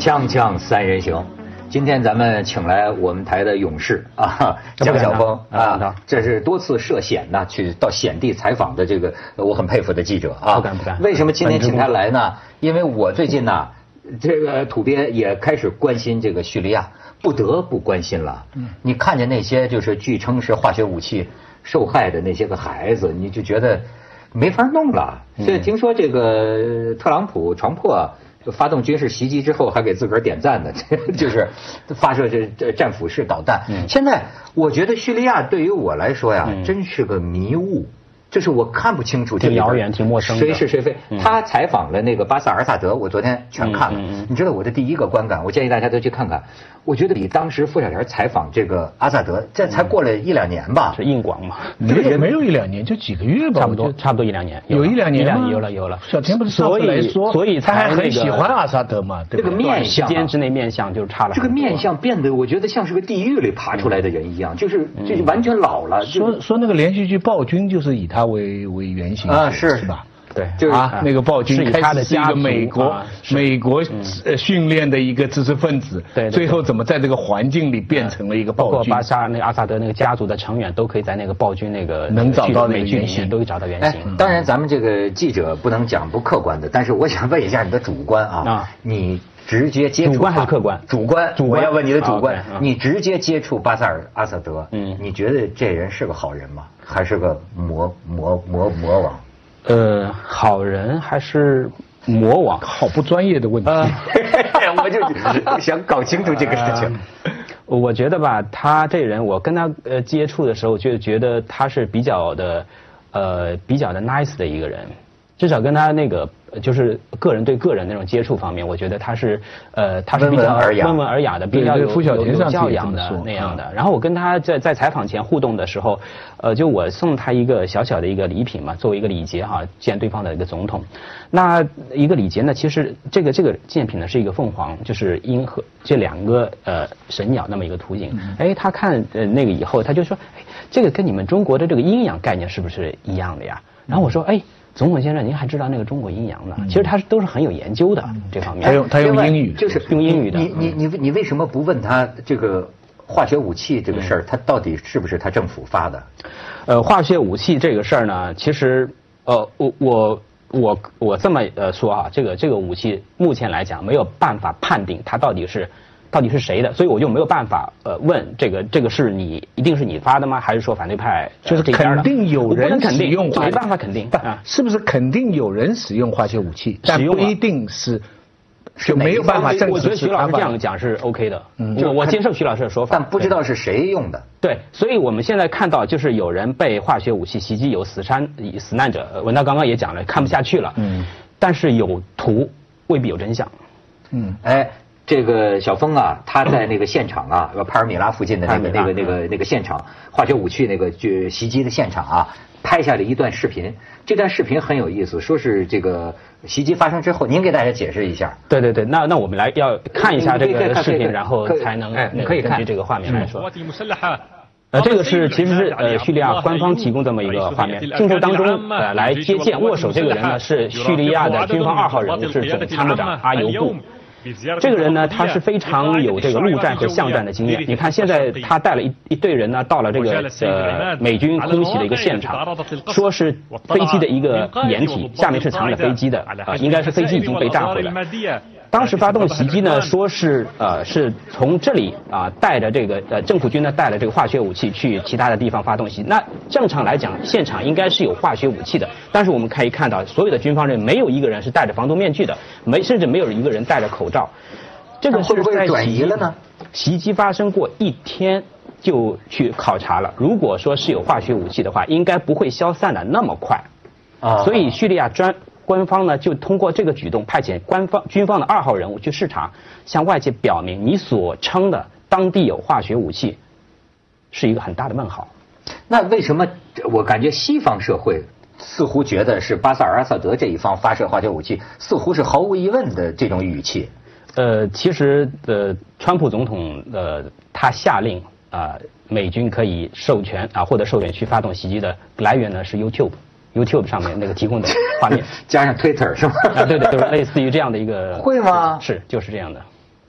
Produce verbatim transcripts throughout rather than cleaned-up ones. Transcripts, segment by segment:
锵锵三人行，今天咱们请来我们台的勇士啊，蒋晓峰啊，这是多次涉险呐，去到险地采访的这个我很佩服的记者啊。 不敢不敢。 为什么今天请他来呢？因为我最近呢，这个土鳖也开始关心这个叙利亚，不得不关心了。嗯，你看见那些就是据称是化学武器受害的那些个孩子，你就觉得没法弄了。所以听说这个特朗普床破发动军事袭击之后，还给自个儿点赞呢，就是发射这这战斧式导弹。嗯、现在我觉得叙利亚对于我来说呀，嗯、真是个迷雾。就是我看不清楚， 挺遥远、挺陌生的， 谁是谁非。嗯、他采访了那个巴萨尔萨德，我昨天全看了。嗯嗯嗯、你知道我的第一个观感，我建议大家都去看看。我觉得比当时傅小田采访这个阿萨德，这才过了一两年吧？ 是硬广嘛？ 没有没有一两年，就几个月吧， 差不多差不多一两年。 有一两年吗？ 有了有了。 小田不是上次来说， 所以他还很喜欢阿萨德嘛？ 这个面相， 时间之内面相就差了。 这个面相变得，我觉得像是个地狱里爬出来的人一样，就是就是完全老了。 说说那个连续剧《暴君》就是以他为为原型啊，是是吧？ 对， 就是啊，那个暴君开始是一个美国美国呃训练的一个知识分子， 对， 最后怎么在这个环境里变成了一个暴君？ 包括巴沙那个阿萨德那个家族的成员都可以在那个暴君那个能找到美剧里面都可以找到原型。 当然，咱们这个记者不能讲不客观的，但是我想问一下你的主观啊，你直接接触主观还是客观？ 主观， 主观。 我要问你的主观，你直接接触巴萨尔阿萨德，嗯，你觉得这人是个好人吗？还是个魔魔魔魔王？ 呃，好人还是魔王？ 好不专业的问题， 呃、我就想搞清楚这个事情。 呃、我觉得吧，他这人，我跟他呃接触的时候，就觉得他是比较的，呃，比较的 nice 的一个人，至少跟他那个就是个人对个人那种接触方面，我觉得他是呃他是比较温文尔雅的，比较有有有教养的那样的。然后我跟他在在采访前互动的时候，呃，就我送他一个小小的一个礼品嘛，作为一个礼节哈，见对方的一个总统。那一个礼节呢，其实这个这个纪念品呢是一个凤凰，就是鹰和这两个呃神鸟那么一个图景。哎，他看呃那个以后，他就说，哎，这个跟你们中国的这个阴阳概念是不是一样的呀？然后我说，哎。总统先生，您还知道那个中国阴阳呢？其实他都是很有研究的这方面。 他用他用英语， 就是用英语的。 你你你你为什么不问他这个化学武器这个事儿，他到底是不是他政府发的？ 呃，化学武器这个事儿呢，其实呃，我我我我这么呃说啊，这个这个武器目前来讲没有办法判定它到底是。到底是谁的？所以我就没有办法呃问这个这个是你一定是你发的吗？还是说反对派就是肯定有人使用， 没办法肯定啊，是不是肯定有人使用化学武器？但不一定是就没有办法证实。 我觉得徐老师这样讲是 OK 的，嗯，我我接受徐老师的说法， 但不知道是谁用的。 对，所以我们现在看到就是有人被化学武器袭击，有死伤死难者。文道刚刚也讲了，看不下去了，嗯，但是有图未必有真相， 嗯，哎。这个小峰啊，他在那个现场啊，帕尔米拉附近的那个那个那个那个现场，化学武器那个就袭击的现场啊，拍下了一段视频。这段视频很有意思，说是这个袭击发生之后，您给大家解释一下。 对对对，那那我们来要看一下这个视频，然后才能哎，可以根据这个画面来说。呃，这个是其实是呃叙利亚官方提供这么一个画面，镜头当中呃来接见握手这个人呢是叙利亚的军方二号人物，是总参谋长阿尤布。这个人呢，他是非常有这个陆战和巷战的经验。你看，现在他带了一一队人呢，到了这个呃美军空袭的一个现场，说是飞机的一个掩体，下面是藏着飞机的，啊，应该是飞机已经被炸毁了。当时发动袭击呢，说是呃是从这里啊带着这个呃政府军呢带了这个化学武器去其他的地方发动袭击。那正常来讲，现场应该是有化学武器的，但是我们可以看到，所有的军方人没有一个人是戴着防毒面具的，没甚至没有一个人戴着口罩。这个是在转移了呢？ 袭击发生过一天就去考察了，如果说是有化学武器的话，应该不会消散的那么快。啊，所以叙利亚专。官方呢就通过这个举动派遣官方军方的二号人物去视察，向外界表明你所称的当地有化学武器是一个很大的问号。 那为什么我感觉西方社会似乎觉得是巴萨尔阿萨德这一方发射化学武器，似乎是毫无疑问的这种语气？ 呃，其实呃，川普总统呃他下令啊、呃，美军可以授权啊或者授权去发动袭击的来源呢是 YouTube。YouTube 上面那个提供的画面， 加上 Twitter 是吗？ 啊，对对，就是类似于这样的一个。 会吗？ 是，就是这样的。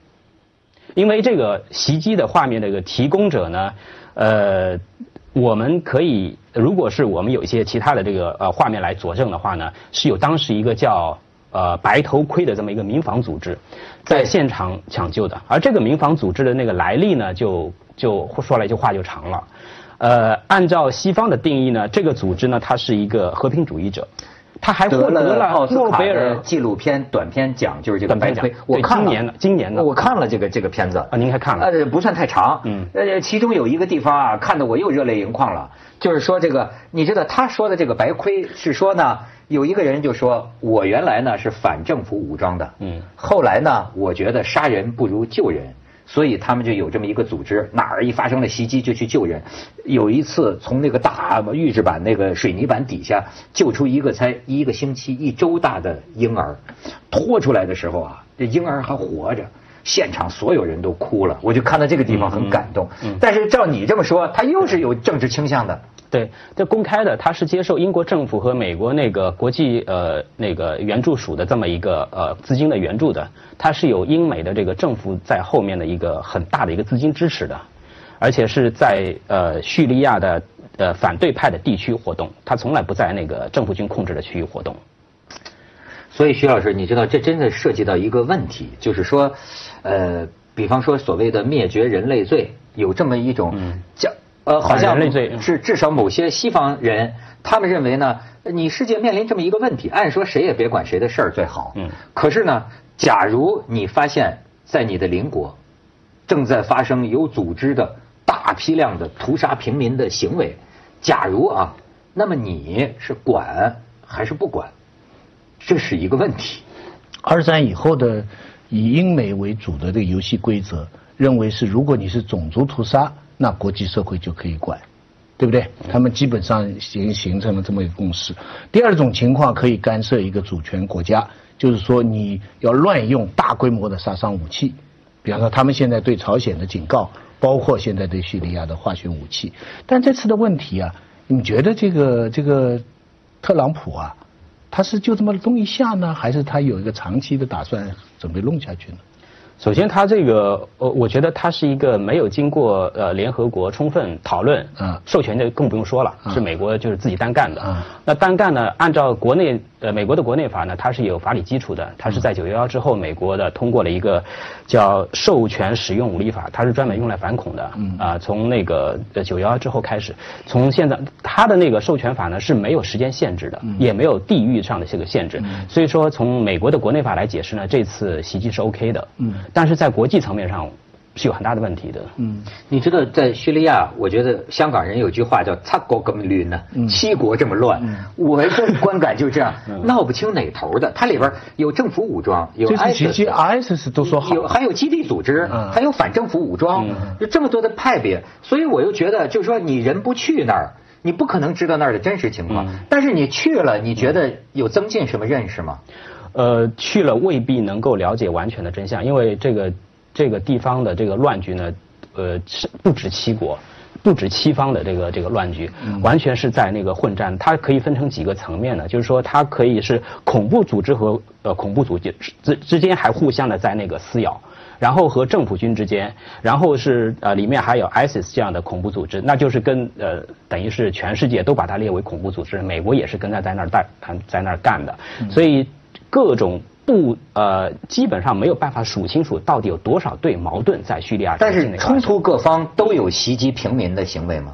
因为这个袭击的画面这个提供者呢，呃，我们可以，如果是我们有一些其他的这个呃画面来佐证的话呢，是有当时一个叫呃白头盔的这么一个民防组织在现场抢救的，而这个民防组织的那个来历呢，就就说来就话就长了。呃，按照西方的定义呢，这个组织呢，它是一个和平主义者，他还获得了奥斯卡诺贝尔纪录片短片奖，就是这个白盔。 我看了，今年的，今年的， 我看了这个这个片子啊，您还看了？ 呃，不算太长， 嗯， 呃，其中有一个地方啊，看得我又热泪盈眶了，就是说这个，你知道他说的这个白盔是说呢，有一个人就说，我原来呢是反政府武装的，嗯，后来呢，我觉得杀人不如救人。所以他们就有这么一个组织，哪儿一发生了袭击就去救人。有一次从那个大预制板那个水泥板底下救出一个才一个星期一周大的婴儿，拖出来的时候啊，这婴儿还活着，现场所有人都哭了。我就看到这个地方很感动。嗯嗯、但是照你这么说，他又是有政治倾向的。 对，这公开的，他是接受英国政府和美国那个国际呃那个援助署的这么一个呃资金的援助的，他是有英美的这个政府在后面的一个很大的一个资金支持的，而且是在呃叙利亚的呃反对派的地区活动，他从来不在那个政府军控制的区域活动。 所以徐老师，你知道这真的涉及到一个问题，就是说，呃，比方说所谓的灭绝人类罪，有这么一种叫。嗯呃，好像是至少某些西方人，他们认为呢，你世界面临这么一个问题，按说谁也别管谁的事儿最好。嗯。可是呢，假如你发现，在你的邻国，正在发生有组织的大批量的屠杀平民的行为，假如啊，那么你是管还是不管，这是一个问题。 二战以后的以英美为主的这个游戏规则，认为是如果你是种族屠杀。那国际社会就可以管，对不对？他们基本上已经形成了这么一个共识。第二种情况可以干涉一个主权国家，就是说你要乱用大规模的杀伤武器，比方说他们现在对朝鲜的警告，包括现在对叙利亚的化学武器。但这次的问题啊，你觉得这个这个特朗普啊，他是就这么弄一下呢，还是他有一个长期的打算准备弄下去呢？ 首先，他这个，呃，我觉得他是一个没有经过呃联合国充分讨论、嗯、授权的，更不用说了，是美国就是自己单干的。嗯、那单干呢，按照国内呃美国的国内法呢，它是有法理基础的，它是在九幺幺之后，美国的通过了一个叫授权使用武力法，它是专门用来反恐的。嗯啊、呃，从那个呃九幺幺之后开始，从现在它的那个授权法呢是没有时间限制的，嗯、也没有地域上的这个限制，嗯、所以说从美国的国内法来解释呢，这次袭击是 OK 的。嗯。但是在国际层面上是有很大的问题的。嗯， 你知道在叙利亚，我觉得香港人有句话叫“七国咁亂”呢，七国这么乱，嗯、我的观感就是这样，嗯、闹不清哪头的。它里边有政府武装，有 I S I S 都说好， 有还有基地组织，嗯、还有反政府武装，嗯、就这么多的派别。所以我又觉得，就是说你人不去那儿，你不可能知道那儿的真实情况。嗯、但是你去了，你觉得有增进什么认识吗？ 呃，去了未必能够了解完全的真相，因为这个这个地方的这个乱局呢，呃，是不止七国，不止七方的这个这个乱局，嗯、完全是在那个混战。它可以分成几个层面呢，就是说它可以是恐怖组织和呃恐怖组织之之间还互相的在那个撕咬。然后和政府军之间，然后是呃里面还有 I S I S 这样的恐怖组织，那就是跟呃等于是全世界都把它列为恐怖组织，美国也是跟他在那儿干在那儿干的，嗯、所以各种不呃基本上没有办法数清楚到底有多少对矛盾在叙利亚。 但是冲突各方都有袭击平民的行为吗？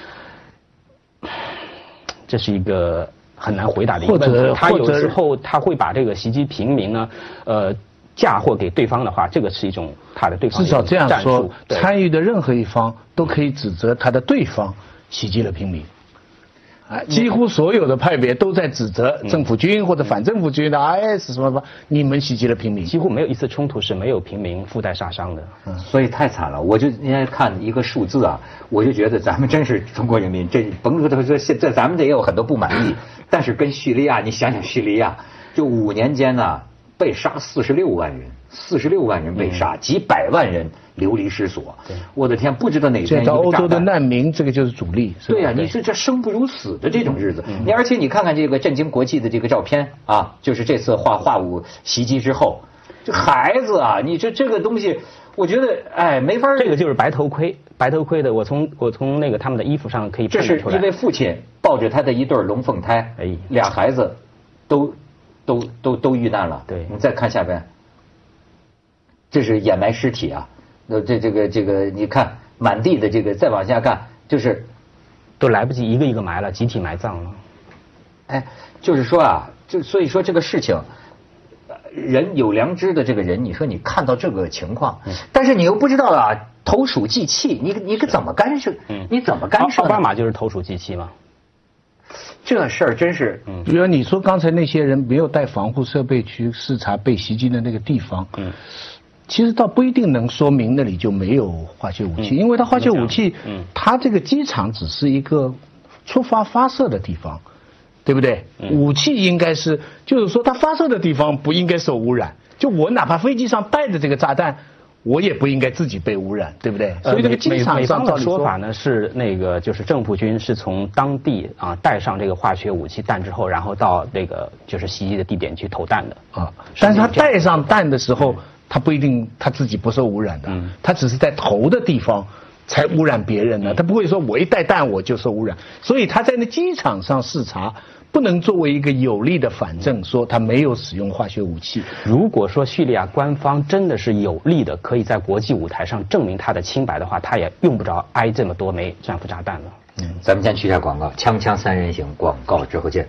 这是一个很难回答的一个问题。他有时候他会把这个袭击平民呢，呃。嫁祸给对方的话，这个是一种他的对方的至少这样说，参与的任何一方都可以指责他的对方袭击了平民。哎，几乎所有的派别都在指责政府军或者反政府军的 I S 什么什么，你们袭击了平民。 几乎没有一次冲突是没有平民附带杀伤的。 嗯，所以太惨了。我就今天看一个数字啊，我就觉得咱们真是中国人民，这甭说说现在咱们这也有很多不满意，但是跟叙利亚，你想想叙利亚，就五年间呢、啊。被杀四十六万人，四十六万人被杀，嗯、几百万人流离失所。我的天，不知道哪天一个欧洲的难民，这个就是主力。 对呀、啊，你是这生不如死的这种日子。嗯、你而且你看看这个震惊国际的这个照片啊，就是这次化化武袭击之后，这孩子啊，你这这个东西， 我觉得哎没法。 这个就是白头盔，白头盔的，我从我从那个他们的衣服上可以这是因为父亲抱着他的一对龙凤胎，哎，俩孩子都都都都遇难了。 对， 你再看下边，这是掩埋尸体啊。那这这个这个你看满地的这个，再往下看就是都来不及一个一个埋了，集体埋葬了。 哎，就是说啊，就所以说这个事情。人有良知的这个人，你说你看到这个情况，嗯、但是你又不知道啊，投鼠忌器，你你可怎么干涉？嗯，你怎么干涉？ 奥巴马就是投鼠忌器吗？ 这事儿真是， 嗯，比如你说刚才那些人没有带防护设备去视察被袭击的那个地方，嗯，其实倒不一定能说明那里就没有化学武器，嗯、因为它化学武器，嗯，它这个机场只是一个出发发射的地方。对不对？武器应该是，就是说它发射的地方不应该受污染。就我哪怕飞机上带着这个炸弹，我也不应该自己被污染，对不对？ 所以这个机场上的说法呢是那个就是政府军是从当地啊带上这个化学武器弹之后，然后到那个就是袭击的地点去投弹的啊。 但是他带上弹的时候，他不一定他自己不受污染的，他只是在投的地方。才污染别人呢，他不会说我一带弹我就受污染，所以他在那机场上视察不能作为一个有力的反证，说他没有使用化学武器。 如果说叙利亚官方真的是有力的，可以在国际舞台上证明他的清白的话，他也用不着挨这么多枚战俘炸弹了。 嗯，咱们先去一下广告，锵锵三人行广告之后见。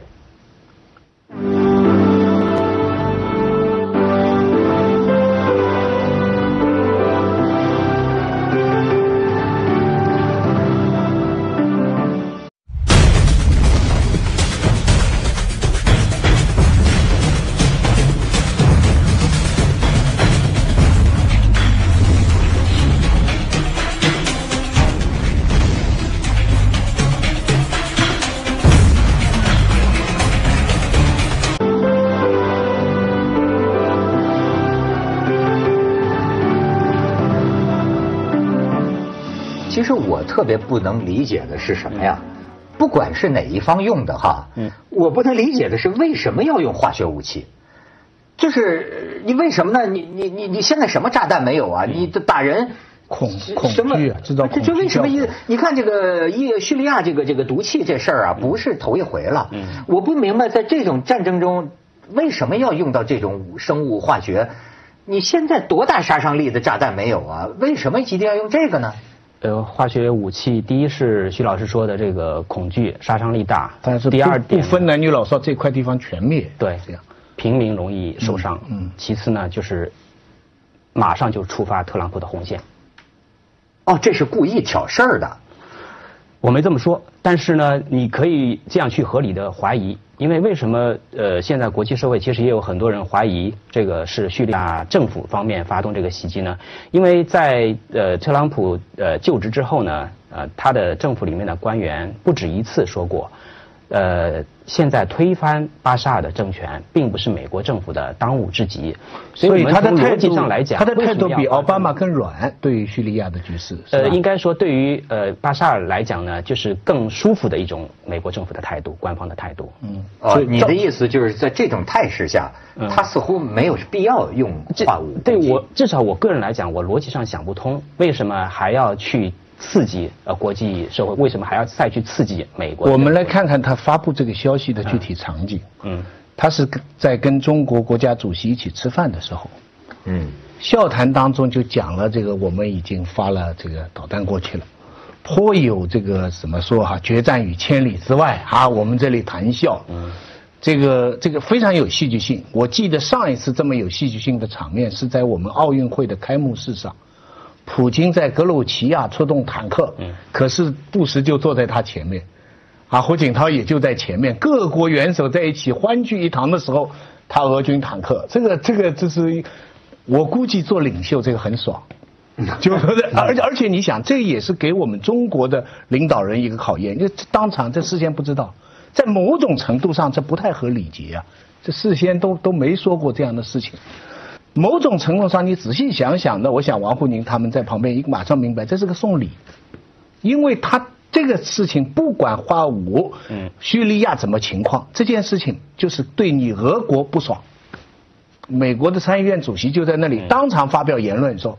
其实我特别不能理解的是什么呀？不管是哪一方用的哈，嗯，我不能理解的是为什么要用化学武器？就是你为什么呢？你你你你现在什么炸弹没有啊？你打人恐恐惧啊，知道恐惧。 这为什么一你看这个一叙利亚这个这个毒气这事儿啊，不是头一回了。嗯，我不明白在这种战争中为什么要用到这种生物化学？你现在多大杀伤力的炸弹没有啊？为什么一定要用这个呢？ 呃，化学武器，第一是徐老师说的这个恐惧，杀伤力大。 但是第二点不分男女老少，这块地方全灭。 对，这样平民容易受伤。嗯。嗯其次呢，就是马上就触发特朗普的红线。 哦，这是故意挑事儿的。 我没这么说，但是呢，你可以这样去合理的怀疑，因为为什么呃，现在国际社会其实也有很多人怀疑这个是叙利亚政府方面发动这个袭击呢？因为在呃特朗普呃就职之后呢，呃他的政府里面的官员不止一次说过，呃现在推翻巴沙尔的政权并不是美国政府的当务之急， 所以他的逻辑上来讲， 他的态度比奥巴马更软，对于叙利亚的局势。 呃，应该说对于呃巴沙尔来讲呢，就是更舒服的一种美国政府的态度，官方的态度。 嗯，哦，你的意思就是在这种态势下，嗯、他似乎没有必要用化武。 对我至少我个人来讲，我逻辑上想不通，为什么还要去刺激呃国际社会，为什么还要再去刺激美国？ 我们来看看他发布这个消息的具体场景。嗯，嗯他是在跟中国国家主席一起吃饭的时候，嗯，笑谈当中就讲了这个我们已经发了这个导弹过去了，颇有这个怎么说哈，决战于千里之外啊，我们这里谈笑。嗯，这个这个非常有戏剧性。我记得上一次这么有戏剧性的场面是在我们奥运会的开幕式上。普京在格鲁吉亚出动坦克，嗯，可是布什就坐在他前面，啊，胡锦涛也就在前面，各国元首在一起欢聚一堂的时候，他俄军坦克，这个这个这是，我估计做领袖这个很爽，就是而且而且你想，这也是给我们中国的领导人一个考验，因为当场这事先不知道，在某种程度上这不太合礼节啊，这事先都都没说过这样的事情。某种程度上，你仔细想想呢，我想王沪宁他们在旁边一马上明白，这是个送礼，因为他这个事情不管化武，嗯，叙利亚怎么情况，这件事情就是对你俄国不爽。美国的参议院主席就在那里当场发表言论说，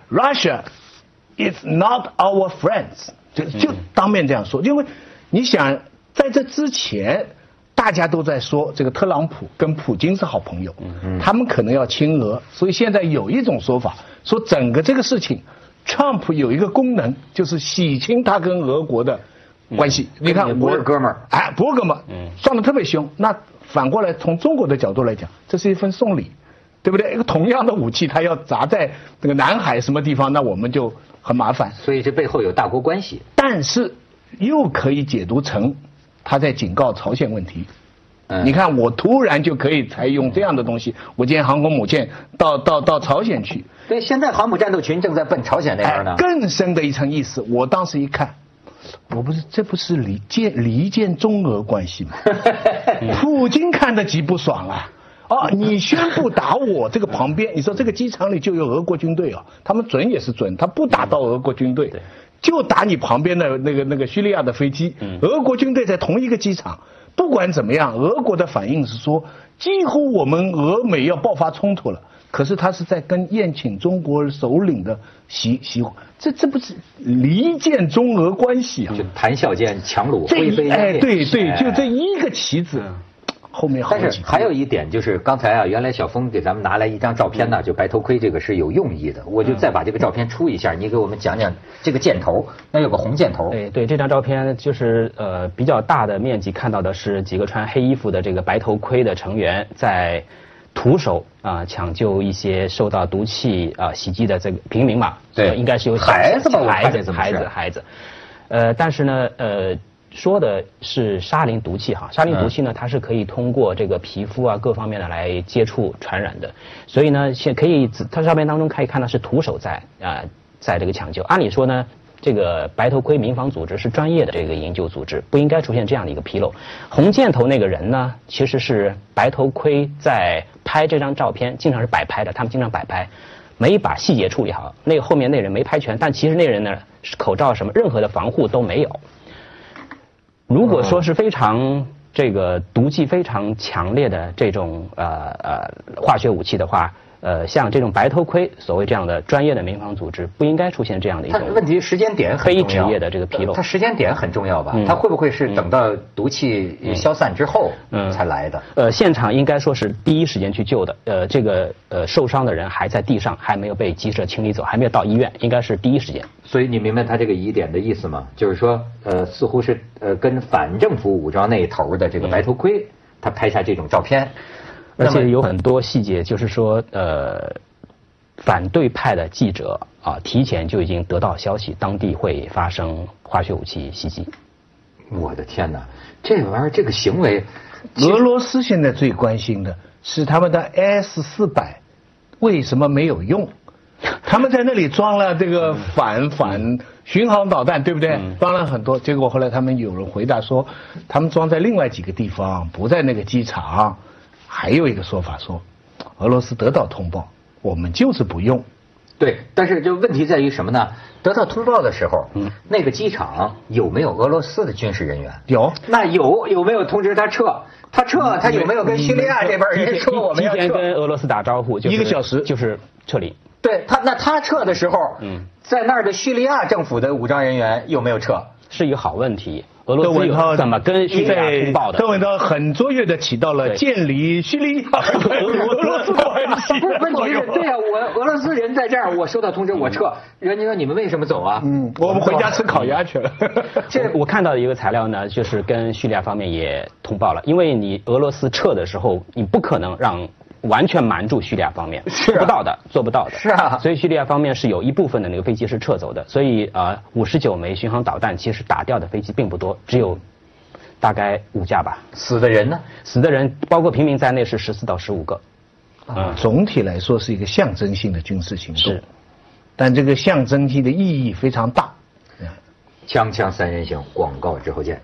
Russia is not our friends， 就就当面这样说，因为你想在这之前。大家都在说这个特朗普跟普京是好朋友，他们可能要亲俄，所以现在有一种说法，说整个这个事情 ，Trump 有一个功能就是洗清他跟俄国的关系。你看， 不是哥们儿， 哎，不是哥们儿，算得特别凶。那反过来从中国的角度来讲，这是一份送礼，对不对？一个同样的武器，它要砸在这个南海什么地方，那我们就很麻烦。 所以这背后有大国关系， 但是又可以解读成。他在警告朝鲜问题，嗯、你看我突然就可以采用这样的东西，我今天航空母舰到到到朝鲜去， 对，现在航母战斗群正在奔朝鲜那边呢、 哎。更深的一层意思，我当时一看，我不是这不是离间离间中俄关系吗？普京看得极不爽啊！啊，你宣布打我这个旁边，你说这个机场里就有俄国军队啊，他们准也是准，他不打到俄国军队。嗯就打你旁边的那个那个叙利亚的飞机，俄国军队在同一个机场，不管怎么样，俄国的反应是说，几乎我们俄美要爆发冲突了。可是他是在跟宴请中国首领的习习，这这不是离间中俄关系啊？ 就谈笑间强弩灰飞烟灭。 哎，对对，就这一个棋子。后面好但是还有一点就是，刚才啊，原来小峰给咱们拿来一张照片呢，就白头盔这个是有用意的，我就再把这个照片出一下，你给我们讲讲这个箭头，那有个红箭头。 对对，这张照片就是呃比较大的面积看到的是几个穿黑衣服的这个白头盔的成员在徒手啊、呃、抢救一些受到毒气啊、呃、袭击的这个平民嘛， 对， 呃、应该是有孩子吧， 孩子孩子孩子，呃，但是呢呃。说的是沙林毒气哈，沙林毒气呢，它是可以通过这个皮肤啊各方面的来接触传染的，所以呢，现可以它照片当中可以看到是徒手在啊、呃、在这个抢救。按理说呢，这个白头盔民防组织是专业的这个营救组织，不应该出现这样的一个纰漏。红箭头那个人呢，其实是白头盔在拍这张照片，经常是摆拍的，他们经常摆拍，没把细节处理好。那个后面那人没拍全，但其实那人呢，口罩什么任何的防护都没有。如果说是非常这个毒气非常强烈的这种呃呃化学武器的话，呃，像这种白头盔，所谓这样的专业的民防组织，不应该出现这样的一种。 问题时间点很重要， 非职业的这个纰漏。 它时间点很重要吧？嗯、它会不会是等到毒气消散之后才来的？ 嗯、呃，现场应该说是第一时间去救的。呃，这个呃受伤的人还在地上，还没有被鸡舍清理走，还没有到医院，应该是第一时间。 所以你明白他这个疑点的意思吗？就是说，呃，似乎是呃跟反政府武装那一头的这个白头盔，他拍下这种照片。 而且有很多细节，就是说，呃，反对派的记者啊，提前就已经得到消息，当地会发生化学武器袭击。 我的天哪，这玩意儿这个行为， 俄罗斯现在最关心的是他们的 S 四百为什么没有用？他们在那里装了这个反反巡航导弹，对不对？装了很多，结果后来他们有人回答说，他们装在另外几个地方，不在那个机场。还有一个说法说，俄罗斯得到通报，我们就是不用。 对，但是就问题在于什么呢？得到通报的时候，嗯，那个机场有没有俄罗斯的军事人员？ 有。 那有有没有通知他撤？他撤，他有没有跟叙利亚这边人说我们要撤？ 提前跟俄罗斯打招呼，就是、 一个小时就是撤离。 对他，那他撤的时候，嗯，在那儿的叙利亚政府的武装人员有没有撤？ 是一个好问题。俄罗斯有怎么跟叙利亚通报的？ 邓文涛很卓越的起到了建立叙利亚俄罗斯关系。 问题是，对啊，我俄罗斯人在这儿，我收到通知，我撤。人家说你们为什么走啊？ 嗯，我们回家吃烤鸭去了。 这我看到的一个材料呢，就是跟叙利亚方面也通报了，因为你俄罗斯撤的时候，你不可能让完全瞒住叙利亚方面，做不到的，做不到的。 是啊， 所以叙利亚方面是有一部分的那个飞机是撤走的，所以呃，五十九枚巡航导弹其实打掉的飞机并不多，只有大概五架吧。 死的人呢？ 死的人包括平民在内是十四到十五个。 嗯，总体来说是一个象征性的军事行动， 是， 但这个象征性的意义非常大。 锵锵三人行，广告之后见。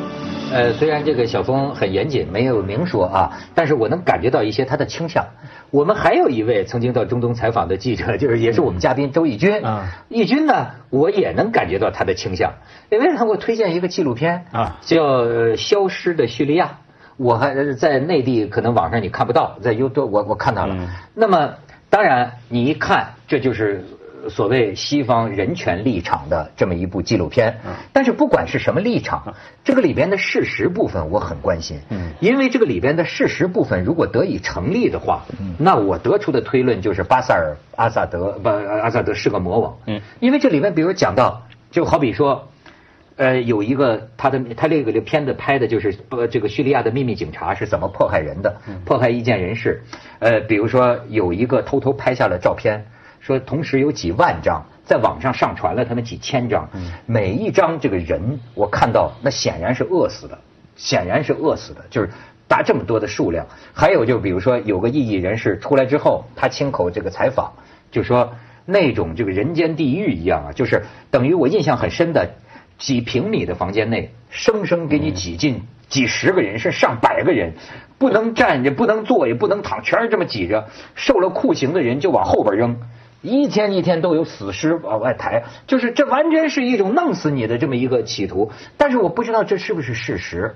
呃，虽然这个小峰很严谨，没有明说啊，但是我能感觉到一些他的倾向。 我们还有一位曾经到中东采访的记者，就是也是我们嘉宾周轶君啊。轶君呢，我也能感觉到他的倾向，因为他给我推荐一个纪录片啊，叫《消失的叙利亚》。我还在内地可能网上你看不到，在 YouTube 我我看到了。嗯、那么当然你一看，这就是所谓西方人权立场的这么一部纪录片。嗯、但是不管是什么立场，这个里边的事实部分我很关心。嗯，因为这个里边的事实部分如果得以成立的话，嗯、那我得出的推论就是巴萨尔阿萨德不阿萨德是个魔王。嗯，因为这里面比如讲到，就好比说。呃，有一个他的他这个片子拍的就是呃这个叙利亚的秘密警察是怎么迫害人的，迫害意见人士。呃，比如说有一个偷偷拍下了照片，说同时有几万张在网上上传了他们几千张，每一张这个人我看到那显然是饿死的，显然是饿死的，就是达这么多的数量。还有就比如说有个异议人士出来之后，他亲口这个采访，就说那种这个人间地狱一样啊，就是等于我印象很深的。几平米的房间内，生生给你挤进几十个人，是上百个人，不能站，也不能坐，也不能躺，全是这么挤着。受了酷刑的人就往后边扔，一天一天都有死尸往外抬，就是这完全是一种弄死你的这么一个企图。但是我不知道这是不是事实。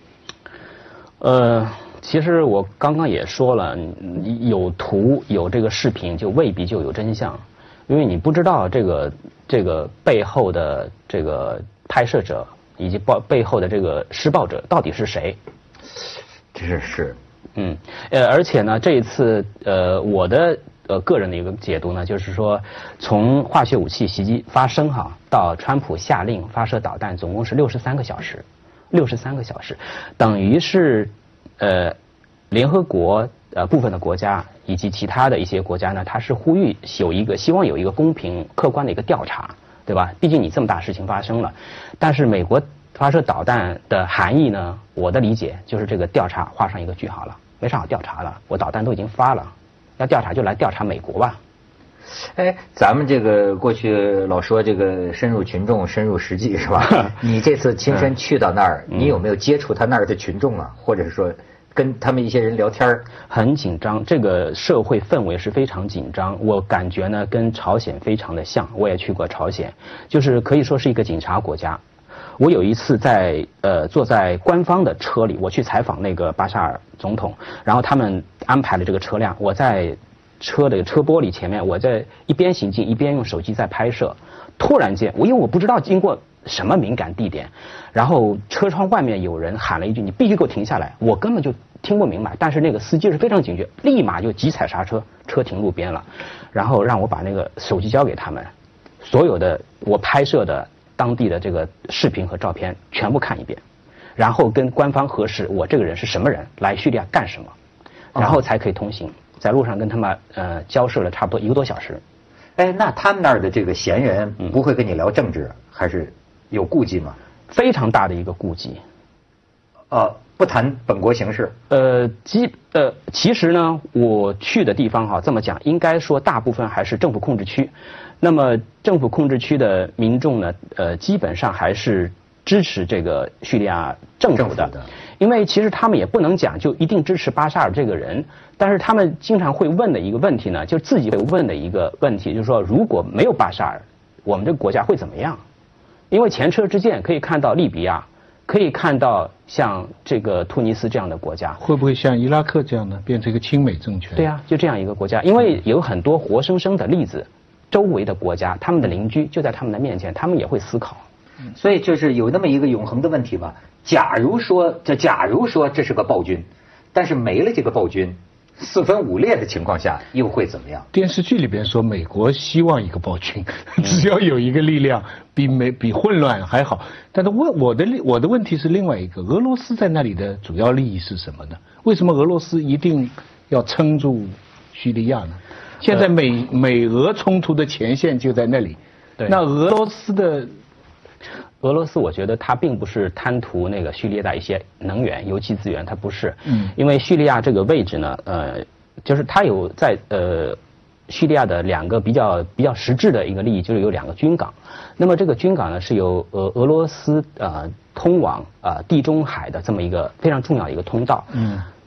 呃，其实我刚刚也说了，有图有这个视频就未必就有真相，因为你不知道这个这个背后的这个。拍摄者以及报背后的这个施暴者到底是谁？ 这是， 嗯，呃，而且呢，这一次，呃，我的呃个人的一个解读呢，就是说，从化学武器袭击发生哈，到川普下令发射导弹，总共是六十三个小时，六十三个小时，等于是，呃，联合国呃部分的国家以及其他的一些国家呢，它是呼吁有一个希望有一个公平客观的一个调查。对吧？毕竟你这么大事情发生了，但是美国发射导弹的含义呢？我的理解就是这个调查画上一个句号了，没啥好调查了。我导弹都已经发了，要调查就来调查美国吧。 哎，咱们这个过去老说这个深入群众、深入实际是吧？你这次亲身去到那儿，嗯、你有没有接触他那儿的群众啊？或者是说？跟他们一些人聊天很紧张，这个社会氛围是非常紧张。我感觉呢，跟朝鲜非常的像。我也去过朝鲜，就是可以说是一个警察国家。我有一次在呃坐在官方的车里，我去采访那个巴沙尔总统，然后他们安排了这个车辆，我在车的车玻璃前面，我在一边行进一边用手机在拍摄。突然间，我因为我不知道经过什么敏感地点，然后车窗外面有人喊了一句：“你必须给我停下来！”我根本就听不明白，但是那个司机是非常警觉，立马就急踩刹车，车停路边了，然后让我把那个手机交给他们，所有的我拍摄的当地的这个视频和照片全部看一遍，然后跟官方核实我这个人是什么人，来叙利亚干什么，然后才可以通行。在路上跟他们呃交涉了差不多一个多小时。 哎，那他们那儿的这个闲人不会跟你聊政治，还是有顾忌吗？ 非常大的一个顾忌。 呃，不谈本国形势。 呃，基呃，其实呢，我去的地方哈，这么讲，应该说大部分还是政府控制区。那么政府控制区的民众呢，呃，基本上还是支持这个叙利亚政府的。政府的因为其实他们也不能讲就一定支持巴沙尔这个人，但是他们经常会问的一个问题呢，就是自己会问的一个问题，就是说如果没有巴沙尔，我们这个国家会怎么样？因为前车之鉴可以看到利比亚，可以看到像这个突尼斯这样的国家， 会不会像伊拉克这样呢，变成一个亲美政权？ 对啊，就这样一个国家，因为有很多活生生的例子，周围的国家，他们的邻居就在他们的面前，他们也会思考。 所以就是有那么一个永恒的问题吧。假如说这，假如说这是个暴君，但是没了这个暴君，四分五裂的情况下，又会怎么样？ 电视剧里边说，美国希望一个暴君，只要有一个力量比美比混乱还好。但是问我的我的问题是另外一个，俄罗斯在那里的主要利益是什么呢？为什么俄罗斯一定要撑住叙利亚呢？现在美美俄冲突的前线就在那里， 对， 那俄罗斯的。 俄罗斯，我觉得它并不是贪图那个叙利亚的一些能源、油气资源，它不是。嗯。因为叙利亚这个位置呢，呃，就是它有在呃叙利亚的两个比较比较实质的一个利益，就是有两个军港。那么这个军港呢，是由俄俄罗斯呃通往呃地中海的这么一个非常重要的一个通道。嗯。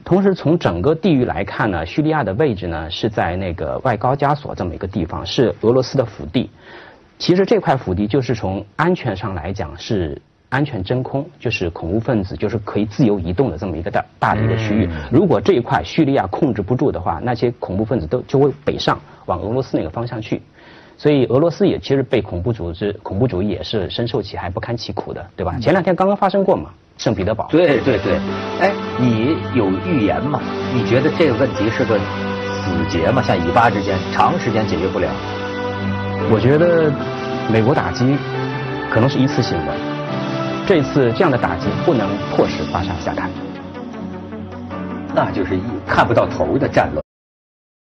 同时，从整个地域来看呢，叙利亚的位置呢是在那个外高加索这么一个地方，是俄罗斯的腹地。其实这块腹地就是从安全上来讲是安全真空，就是恐怖分子就是可以自由移动的这么一个大大的一个区域。如果这一块叙利亚控制不住的话，那些恐怖分子都就会北上往俄罗斯那个方向去。所以俄罗斯也其实被恐怖组织、恐怖主义也是深受其害、不堪其苦的，对吧？前两天刚刚发生过嘛。圣彼得堡。 对对对，哎，你有预言吗？你觉得这个问题是个死结吗？像以巴之间长时间解决不了？ 我觉得美国打击可能是一次性的，这次这样的打击不能迫使巴沙下台， 那就是一看不到头的战乱。